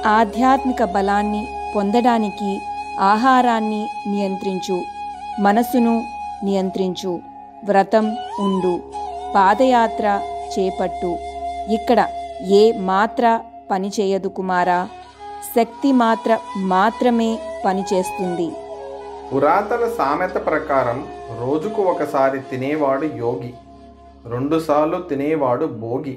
ఆధ్యాత్మిక బలాన్ని పొందడానికి ఆహారాన్ని నియంత్రించు, మనసును నియంత్రించు, వ్రతం ఉండు, పాదయాత్ర చేపట్టు. ఇక్కడ ఏ మాత్ర పనిచేయదు కుమారా, శక్తి మాత్ర మాత్రమే పనిచేస్తుంది. పురాతన సామెత ప్రకారం రోజుకు ఒకసారి తినేవాడు యోగి, 2 సార్లు తినేవాడు భోగి,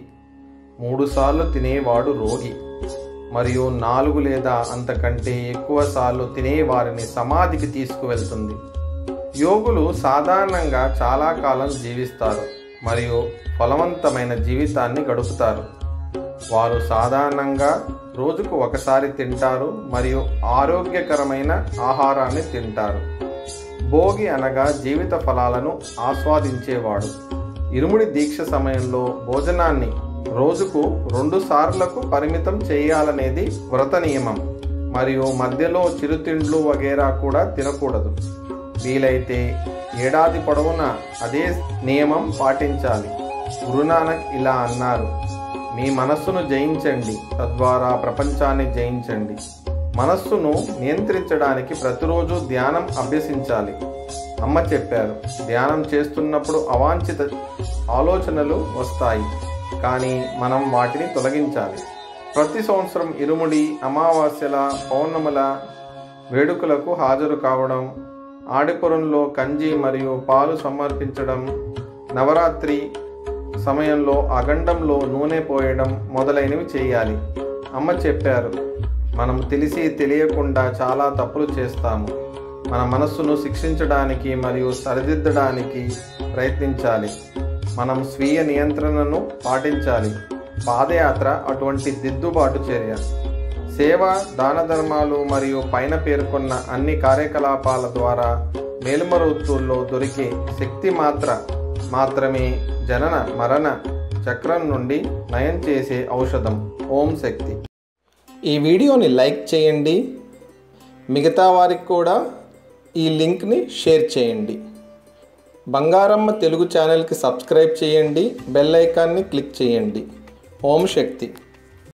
3 సార్లు తినేవాడు రోగి, మరియు 4 లేదా అంతకంటే ఎక్కువ సార్లు తినేవారిని సమాధికి తీసుకువెళ్తుంది. యోగులు సాధారణంగా చాలా కాలం జీవిస్తారు మరియు ఫలవంతమైన జీవితాన్ని గడుపుతారు. వారు సాధారణంగా రోజుకు ఒకసారి తింటారు మరియు ఆరోగ్యకరమైన ఆహారాన్ని తింటారు. భోగి అనగా జీవిత ఫలాలను ఆస్వాదించేవాడు. ఇరుముడి దీక్ష సమయంలో భోజనాన్ని రోజుకు 2 సార్లకు పరిమితం చేయాలనేది వ్రత నియమం మరియు మధ్యలో చిరుతిండ్లు వగేరా కూడా తినకూడదు. వీలైతే ఏడాది పొడవునా అదే నియమం పాటించాలి. గురునానక్ ఇలా అన్నారు: మీ మనస్సును జయించండి, తద్వారా ప్రపంచాన్ని జయించండి. మనస్సును నియంత్రించడానికి ప్రతిరోజు ధ్యానం అభ్యసించాలి. అమ్మ చెప్పారు, ధ్యానం చేస్తున్నప్పుడు అవాంఛిత ఆలోచనలు వస్తాయి, కానీ మనం వాటిని తొలగించాలి. ప్రతి సంవత్సరం ఇరుముడి, అమావాస్యల, పౌర్ణముల వేడుకలకు హాజరు కావడం, ఆడిపురంలో కంజి మరియు పాలు సమర్పించడం, నవరాత్రి సమయంలో అగండంలో నూనె పోయడం మొదలైనవి చేయాలి. అమ్మ చెప్పారు, మనం తెలిసి తెలియకుండా చాలా తప్పులు చేస్తాము. మన మనస్సును శిక్షించడానికి మరియు సరిదిద్దడానికి ప్రయత్నించాలి. మనం స్వీయ నియంత్రణను పాటించాలి. పాదయాత్ర అటువంటి దిద్దుబాటు చర్య. సేవ, దాన ధర్మాలు మరియు పైన పేర్కొన్న అన్ని కార్యకలాపాల ద్వారా మేలుమరుతుల్లో దొరికే శక్తి మాత్రమే జనన మరణ చక్రం నుండి నయం చేసే ఔషధం. ఓం శక్తి. ఈ వీడియోని లైక్ చేయండి, మిగతా వారికి కూడా ఈ లింక్ని షేర్ చేయండి. బంగారమ్మ తెలుగు ఛానల్కి సబ్స్క్రైబ్ చేయండి, బెల్ ఐకాన్ని క్లిక్ చేయండి. ఓం శక్తి.